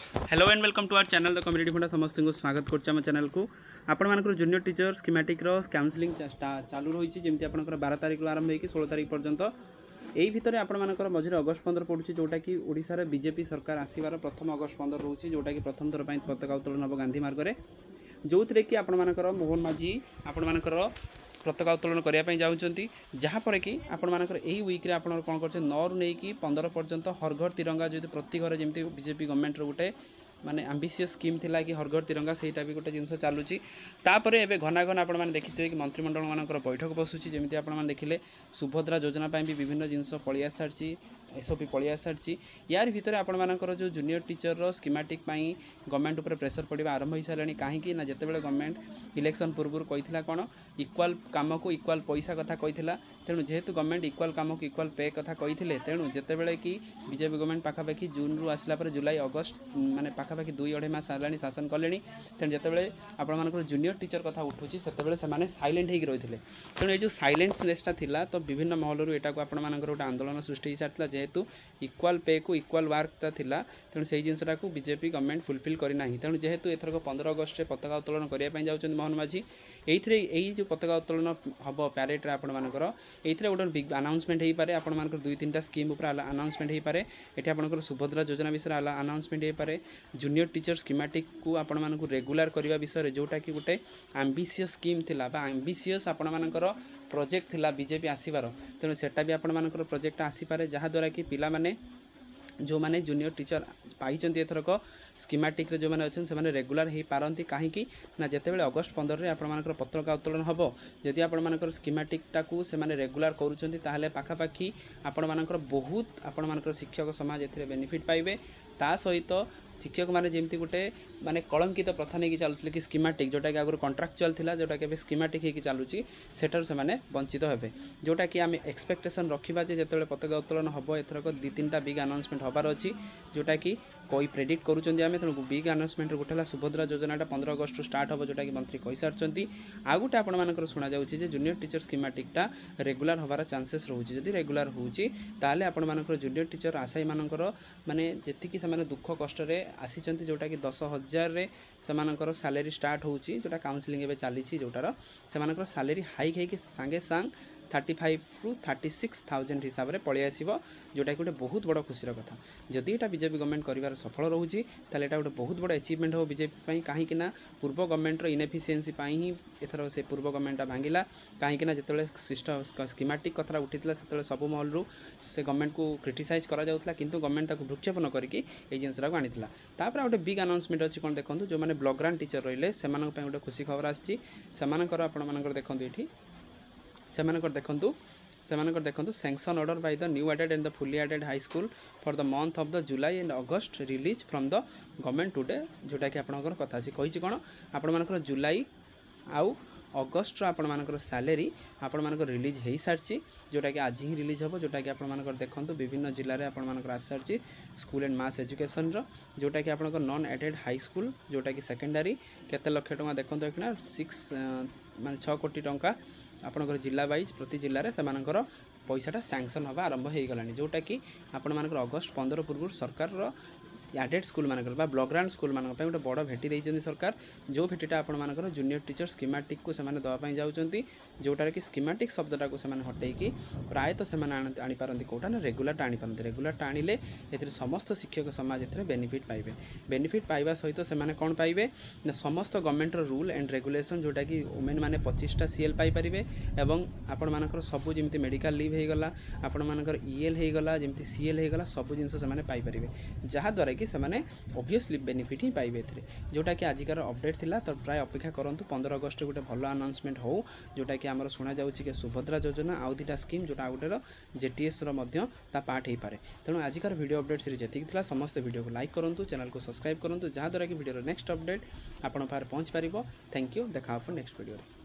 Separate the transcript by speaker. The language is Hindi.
Speaker 1: Hello and welcome to our channel the community funda समस्त को स्वागत कर चैनल को आपण जूनियर टीचर स्कीमेटिक काउंसलिंग चालू रही जमी आप 12 तारिख आरंभ होगी 16 तारिख पर्यंत यही भितर आपर मझे अगस्ट 15 पड़ुଛି जोटा कि ओडिशा बीजेपी सरकार आसबार प्रथम अगस्ट 15 रोचे जोटा कि प्रथम थर पताका उत्तोलन हम गांधी मार्ग में जो थे कि आपर मोहन माझी आपर पताका उत्तोलन करने जाऊँच जहाँपर कि आपर यही वीक्रे आप कौन कर 9 रु नहीं 15 पर्यंत हर घर तिरंगा जो प्रति घर जमी बीजेपी गवर्नमेंट गोटे माने आंबिशियस स्कीम थिला कि हर घर तिरंगा सेटा भी गोटे जिनस चलुची तापर एबे घना घना आपण माने देखिथिबे कि मंत्रिमंडल मानकर बैठक बसुची जेमिति आपण माने देखिले सुभद्रा योजना पई भी विभिन्न जिनस पळि आसारची एसओपी पळि आसारची यार भितर आपण मानकर जो जूनियर टीचर रो स्कीमेटिक पई गवर्नमेंट ऊपर प्रेशर पड़िबा आरंभ होई सालानी काहे कि ना जेतेबेले गवर्नमेंट इलेक्शन पूर्व कहिथिला कोन इक्वल काम को इक्वल पैसा कथा कहिथिला तेणु जेहेतु गवर्नमेंट इक्वल काम को इक्वल पे कथा कहिथिले तेणु जेतेबेले कि बीजेपी गवर्नमेंट पाखापाखि जून रु आसला पर जुलाई अगस्त माने पाखापाखि 2-2.5 मास आलानी शासन कले तेणु जितेबाला आपर जूनियर टीचर कथा उठूँ से साइलेंट हो रही है तेणु ये साइलेंटनेसटा थिला तो विभिन्न महलू यहाँ को आपण गोटे आंदोलन सृष्टि सारी जेहेतु इक्वल पे को इक्वल वर्कटा थिला तेणु से जिनसा को बीजेपी गवर्नमेंट फुलफिल करना तेणु जेहेतु एथरक 15 अगस्ट पताका उत्तोलन करने जाऊँ मोहन माझी यही जो पताका उत्तोलन हम प्यारेड्रे आपर ये गोटे बिग अनाउंसमेंट हो पाए आप 2-3टा स्कीम अनाउंसमेंट हो पाए ये आपर सुभद्रा योजना विषय अनाउंसमेंट हो पाए जूनियर टीचर स्कीमेटिक को आपण मानक रेगुलर करने विषय जोटा कि गोटे आंबिशियस स्कीम थिला बा आंबिशियस आपण मानकर प्रोजेक्ट थिला बीजेपी आसीबार तेणु सेटा भी आपण मानकर प्रोजेक्ट आसीपारे जहाँ द्वारा कि पिला माने जो माने जूनियर टीचर पाई एथरक स्कीमेटिक जो मैंने अच्छे से रेगुलर हो पारती कहीं ना जितेबाला अगस्ट 15 में आपर पताका उत्तोलन हम जदि आपर स्कीमेटिकटा को से रेगुलर करुँच पाखापाखि आपण बहुत आपण शिक्षक समाज ए बेनिफिट पाइबे ता सहित शिक्षक मैंने जमी गोटे माने कलंकित प्रथा नहीं चलुले कि स्कीमेटिक जोटा कि आगुरी कंट्राक्चुअल थिला जोटा कि स्कीमेटिक होगी चलुची सेठार से माने वंचित हेबे जोटा कि आम एक्सपेक्टेशन रखा जिते पताका उत्तोलन हम एथरक 2-3टा बिग अनाउंसमेंट हबार अच्छी जोटा कि कोई प्रेडिक्ट करुँच आम तेणु बिग अनाउंसमेंट गोटे सुभद्रा योजनाटा 15 अगस्त स्टार्ट हम जोटा कि मंत्री कही सारी आउ गोटे आपण शुणा जाऊँगी जूनियर टीचर स्कीमेटिकटा रेगुलर हबार चांसेस रोचे जदि रेगुलर होची ताले आपण जूनियर टीचर आशायी मानकर माने जेतिकी से दुख कष्ट आसी जोटा कि 10,000 से सैलरी स्टार्ट होची जोटा काउंसलिंग एवं चली जोटार से सैलरी हाइक होगी सांगे सांग 35 ରୁ 36,000 हिसाब से पलि आसो जोटा कि गोटे बहुत बड़ खुशीर कथा जदि यहाँ बीजेपी गवर्नमेंट कर सफल रोचे ताले एटा गोटे बहुत बड़ अचिवमेंट हो बीजेपी कहीं पूर्व गवर्नमेंटर इनएफिशिएंसी ही एथर से पूर्व गवर्नमेंटा भांगिला कहीं जिते सिस्टम स्कीमेटिक कथा उठी से सब महलू से गवर्नमेंट को क्रिटिसाइज करा जाउथला किंतु गवर्नमेंट ताको भ्रुक्षेप न करके ये जिनसा को आनीला तापर गोटे बिग अनाउंसमेंट अच्छी कौन देखो जो मैंने ब्लॉक ग्रांट टीचर रही से गोटे खुशी खबर आसमानकर आपण देखो ये सेमानकर देखंतु sanction order by the new aided and the fully aided high school for the month of the July and August release from the government today जोटा कि आपनकर कथा सी कहिछि कोन आपनकर जुलाई आउ अगस्ट आपनकर सैलरी आपनकर रिलीज हो सारी जोटा कि आज ही रिलीज हम जोटा कि आपनकर देखंतु विभिन्न जिले में आपनकर आस सारी स्कूल एंड मास एजुकेशन जोटा कि आपनकर नॉन एडेड हाई स्कूल जोटा कि सेकेंडरी केते लक्ष टका देखंतु एखना 6 कोटी टंका आपनकर जिला वाइज प्रति जिले में से पैसाटा सैंक्शन हवा आरंभ हो गलानी जोटा कि आपण अगस्ट 15 पूर्व सरकार एडेड स्कूल मानकर ब्लॉक ग्रांट स्कूल मान गोटे बड़ भेटी देती सरकार जो भेटीटा आपण जूनियर टीचर स्कीमेटिक को सेमाने दवाई जाऊँगी जोटार कि स्कीमेटिक शब्दटा को हटैकी प्रायतः से आनीपारती कौटा ना रेगुलरटा आनीपारती रेगुलरटा आनिले ए समस्त शिक्षक समाज ए बेनिफिट पाइबे बेनिफिट पाइबा सहित से कौन पाइबे ना समस्त गवर्नमेंट रूल एंड रेगुलेशन जोटा कि वुमेन मैंने 25टा सीएल पाइपारे एवं आपण मानकर सबू जमी मेडिकल लीव होगला आपण मानकर ईएल होगला जमी सीएल होगला सब जिन से पाइपारे जहाँद्वारा कि सेमाने ऑब्वियसली बेनिफिट ही पाइबे जोटा कि आजिकार अपडेट थिला तो प्राय अपेक्षा करंतु 15 अगस्त गोटे भल अनाउंसमेंट हो जोटा कि आमर शुणा जाउछि कि सुभद्रा योजना आउ 2टा स्कीम जोटा आउटेर जेटीएस ता पार्ट हो पारे तेणु आजिकार वीडियो अपडेट सीरीज जी था समस्त वीडियो को लाइक करूँ चैनल को सब्सक्राइब करूँ जहाँद्वारा कि वीडियो नेक्स्ट अपडेट आपण पारे पहुँच पार। थैंक यू देखा नेक्स्ट वीडियो।